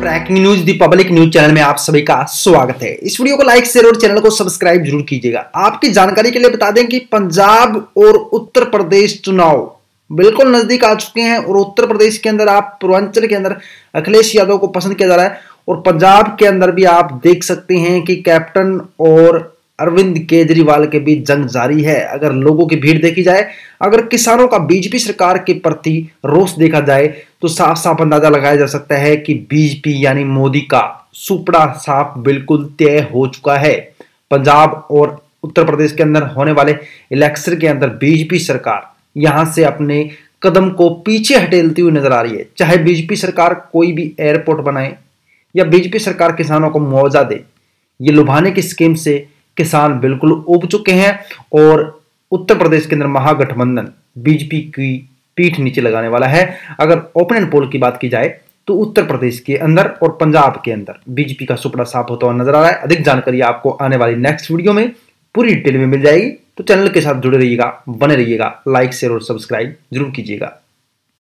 Breaking news the public news channel में आप सभी का स्वागत है। इस वीडियो को लाइक शेयर और चैनल को सब्सक्राइब जरूर कीजिएगा। आपकी जानकारी के लिए बता दें कि पंजाब और उत्तर प्रदेश चुनाव बिल्कुल नजदीक आ चुके हैं और उत्तर प्रदेश के अंदर आप पूर्वांचल के अंदर अखिलेश यादव को पसंद किया जा रहा है और पंजाब के अंदर भी आप देख सकते हैं कि कैप्टन और अरविंद केजरीवाल के बीच जंग जारी है। अगर लोगों की भीड़ देखी जाए, अगर किसानों का बीजेपी सरकार के प्रति रोष देखा जाए तो साफ साफ अंदाजा लगाया जा सकता है कि बीजेपी यानी मोदी का सुपड़ा साफ बिल्कुल तय हो चुका है। पंजाब और उत्तर प्रदेश के अंदर होने वाले इलेक्शन के अंदर बीजेपी सरकार यहां से अपने कदम को पीछे हटेलती हुई नजर आ रही है। चाहे बीजेपी सरकार कोई भी एयरपोर्ट बनाए या बीजेपी सरकार किसानों को मुआवजा दे, ये लुभाने की स्कीम से किसान बिल्कुल उब चुके हैं और उत्तर प्रदेश के अंदर महागठबंधन बीजेपी की पीठ नीचे लगाने वाला है। अगर ओपिनियन पोल की बात की जाए तो उत्तर प्रदेश के अंदर और पंजाब के अंदर बीजेपी का सुपड़ा साफ होता हुआ नजर आ रहा है। अधिक जानकारी आपको आने वाली नेक्स्ट वीडियो में पूरी डिटेल में मिल जाएगी, तो चैनल के साथ जुड़े रहिएगा, बने रहिएगा, लाइक शेयर और सब्सक्राइब जरूर कीजिएगा।